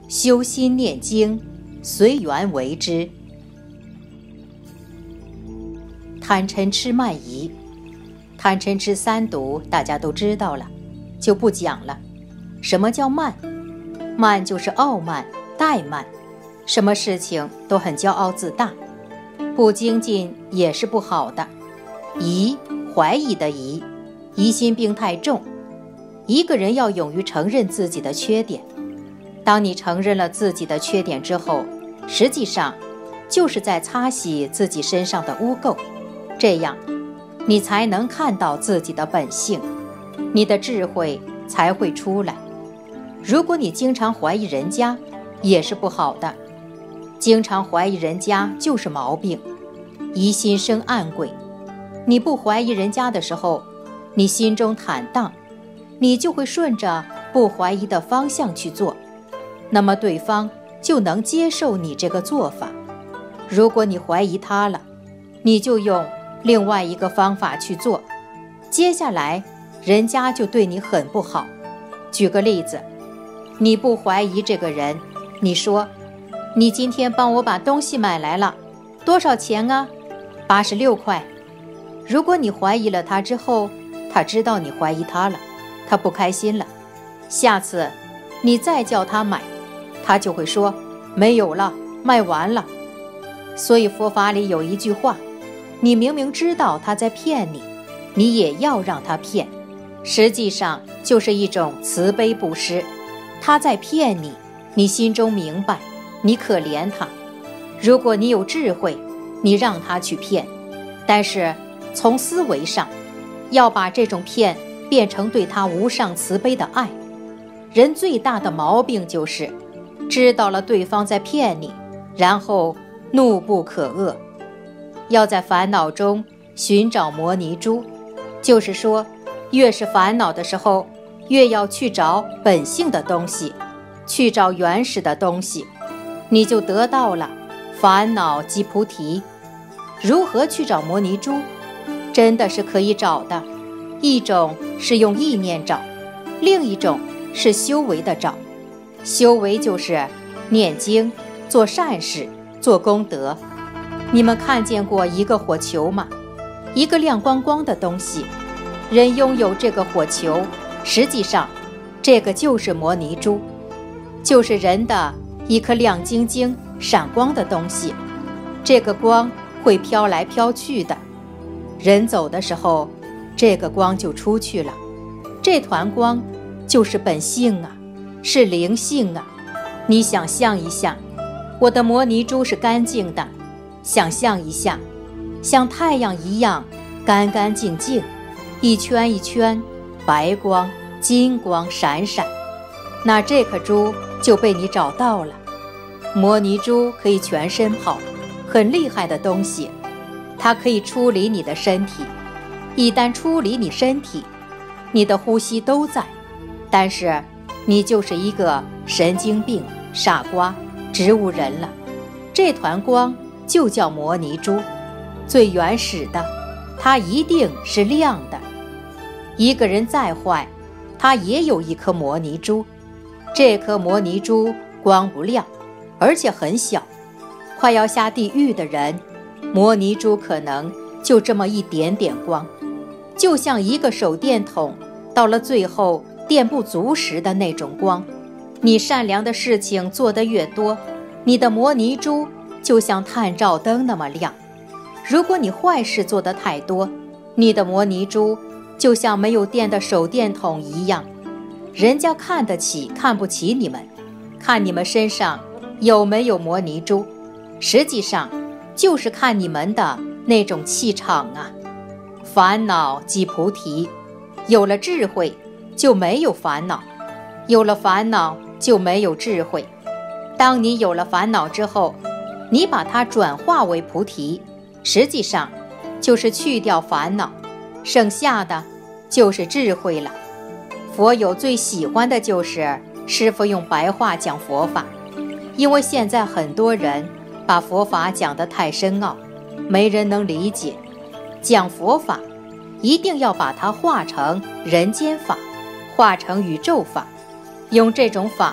修心念经，随缘为之。贪嗔痴慢疑，贪嗔痴三毒大家都知道了，就不讲了。什么叫慢？慢就是傲慢、怠慢，什么事情都很骄傲自大，不精进也是不好的。疑，怀疑的疑，疑心病太重。一个人要勇于承认自己的缺点，当你承认了自己的缺点之后，实际上就是在擦洗自己身上的污垢，这样你才能看到自己的本性，你的智慧才会出来。如果你经常怀疑人家，也是不好的。经常怀疑人家就是毛病，疑心生暗鬼。你不怀疑人家的时候，你心中坦荡，你就会顺着不怀疑的方向去做，那么对方就能接受你这个做法。如果你怀疑他了，你就用另外一个方法去做，接下来人家就对你很不好。举个例子，你不怀疑这个人，你说你今天帮我把东西买来了，多少钱啊？86块。如果你怀疑了他之后，他知道你怀疑他了，他不开心了，下次你再叫他买，他就会说没有了，卖完了。所以佛法里有一句话，你明明知道他在骗你，你也要让他骗，实际上就是一种慈悲布施。他在骗你，你心中明白，你可怜他。如果你有智慧，你让他去骗，但是从思维上要把这种骗变成对他无上慈悲的爱。人最大的毛病就是知道了对方在骗你，然后怒不可遏。要在烦恼中寻找摩尼珠，就是说越是烦恼的时候，越要去找本性的东西，去找原始的东西，你就得到了烦恼即菩提。如何去找摩尼珠？真的是可以找的，一种是用意念找，另一种是修为的找。修为就是念经、做善事、做功德。你们看见过一个火球吗？一个亮光光的东西，人拥有这个火球，实际上这个就是摩尼珠，就是人的一颗亮晶晶闪光的东西。这个光会飘来飘去的，人走的时候，这个光就出去了。这团光就是本性啊，是灵性啊。你想象一下，我的摩尼珠是干净的，想象一下，像太阳一样干干净净，一圈一圈白光金光闪闪，那这颗珠就被你找到了。摩尼珠可以全身跑，很厉害的东西，它可以出离你的身体。一旦出离你身体，你的呼吸都在，但是你就是一个神经病、傻瓜、植物人了。这团光就叫摩尼珠，最原始的，它一定是亮的。一个人再坏，他也有一颗摩尼珠，这颗摩尼珠光不亮，而且很小。快要下地狱的人，摩尼珠可能就这么一点点光，就像一个手电筒到了最后电不足时的那种光。你善良的事情做得越多，你的摩尼珠就像探照灯那么亮。如果你坏事做得太多，你的摩尼珠就像没有电的手电筒一样。人家看得起看不起你们，看你们身上有没有摩尼珠，实际上就是看你们的那种气场啊。烦恼即菩提，有了智慧就没有烦恼，有了烦恼就没有智慧。当你有了烦恼之后，你把它转化为菩提，实际上就是去掉烦恼，剩下的就是智慧了。佛友最喜欢的就是师父用白话讲佛法，因为现在很多人把佛法讲得太深奥，没人能理解。讲佛法一定要把它化成人间法，化成宇宙法，用这种法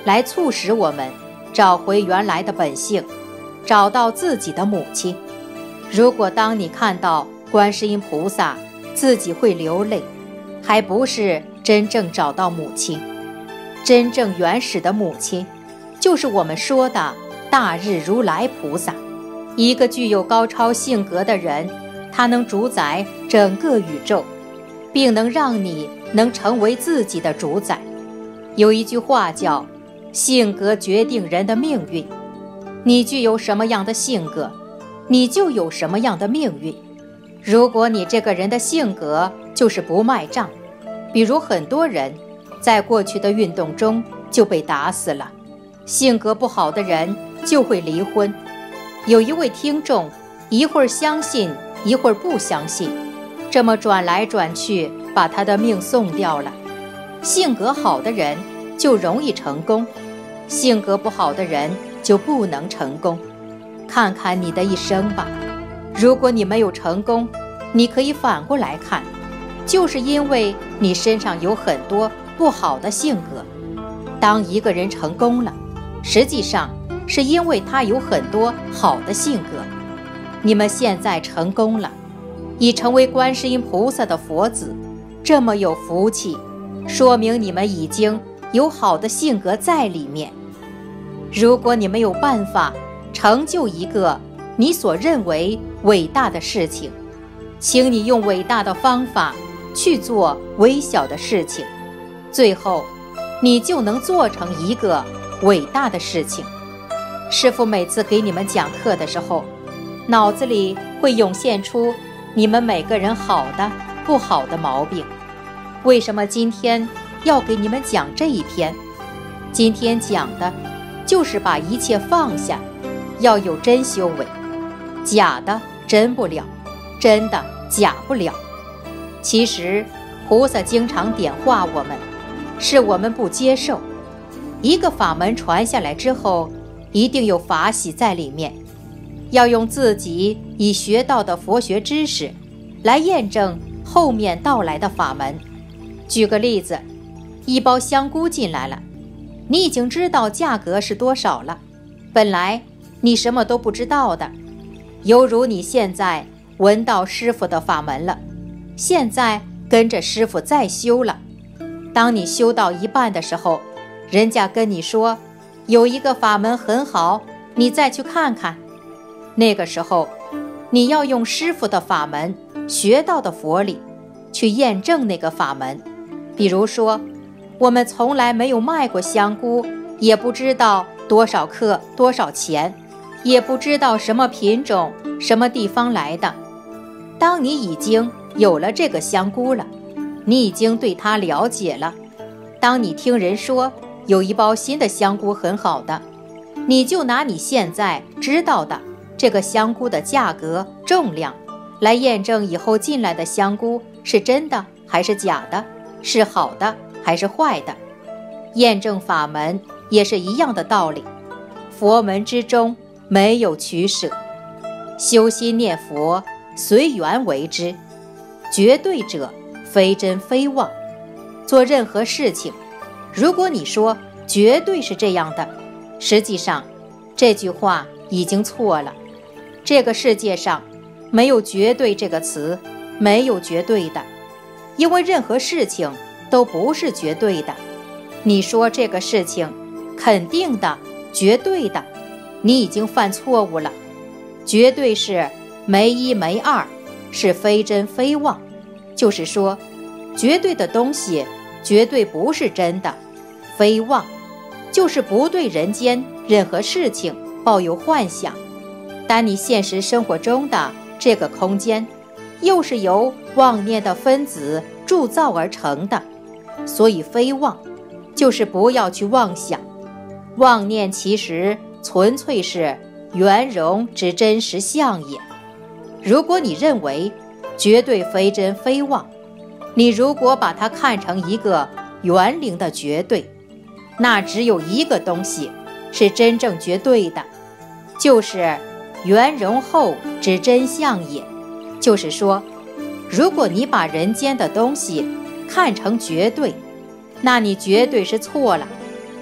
来促使我们找回原来的本性，找到自己的母亲。如果当你看到观世音菩萨，自己会流泪，还不是真正找到母亲。真正原始的母亲，就是我们说的大日如来菩萨。一个具有高超性格的人，他能主宰整个宇宙，并能让你能成为自己的主宰。有一句话叫性格决定人的命运，你具有什么样的性格，你就有什么样的命运。如果你这个人的性格就是不卖账，比如很多人在过去的运动中就被打死了，性格不好的人就会离婚。有一位听众一会儿相信一会儿不相信，这么转来转去，把他的命送掉了。性格好的人就容易成功，性格不好的人就不能成功。看看你的一生吧，如果你没有成功，你可以反过来看，就是因为你身上有很多不好的性格。当一个人成功了，实际上是因为他有很多好的性格。你们现在成功了，已成为观世音菩萨的佛子，这么有福气，说明你们已经有好的性格在里面。如果你没有办法成就一个你所认为伟大的事情，请你用伟大的方法去做微小的事情，最后你就能做成一个伟大的事情。师父每次给你们讲课的时候，脑子里会涌现出你们每个人好的不好的毛病。为什么今天要给你们讲这一篇？今天讲的就是把一切放下，要有真修为，假的真不了，真的假不了。其实菩萨经常点化我们，是我们不接受。一个法门传下来之后，一定有法喜在里面，要用自己已学到的佛学知识来验证后面到来的法门。举个例子，一包香菇进来了，你已经知道价格是多少了，本来你什么都不知道的，犹如你现在闻到师父的法门了，现在跟着师父再修了。当你修到一半的时候，人家跟你说有一个法门很好，你再去看看。那个时候你要用师父的法门学到的佛理去验证那个法门。比如说我们从来没有卖过香菇，也不知道多少克多少钱，也不知道什么品种什么地方来的。当你已经有了这个香菇了，你已经对它了解了，当你听人说有一包新的香菇很好的，你就拿你现在知道的这个香菇的价格重量来验证以后进来的香菇是真的还是假的，是好的还是坏的。验证法门也是一样的道理，佛门之中没有取舍，修心念佛随缘为之，绝对者非真非妄。做任何事情，如果你说绝对是这样的，实际上这句话已经错了。这个世界上没有绝对这个词，没有绝对的，因为任何事情都不是绝对的。你说这个事情肯定的绝对的，你已经犯错误了。绝对是没一没二，是非真非妄，就是说绝对的东西绝对不是真的。非妄就是不对人间任何事情抱有幻想，但你现实生活中的这个空间又是由妄念的分子铸造而成的，所以非妄就是不要去妄想。妄念其实纯粹是圆融之真实相也。如果你认为绝对非真非妄，你如果把它看成一个圆灵的绝对，那只有一个东西是真正绝对的，就是圆融后之真相也。就是说，如果你把人间的东西看成绝对，那你绝对是错了。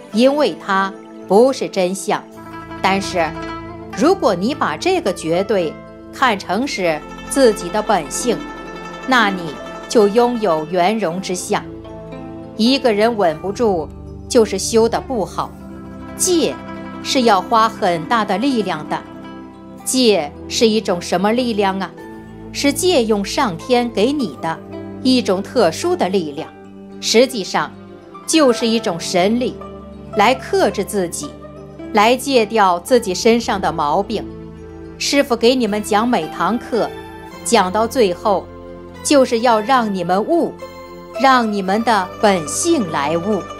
因为它不是真相。但是，如果你把这个绝对看成是自己的本性，那你就拥有圆融之相。一个人稳不住，就是修得不好。戒是要花很大的力量的。戒是一种什么力量啊？是借用上天给你的一种特殊的力量，实际上就是一种神力，来克制自己，来戒掉自己身上的毛病。师父给你们讲每堂课，讲到最后，就是要让你们悟，让你们的本性来悟。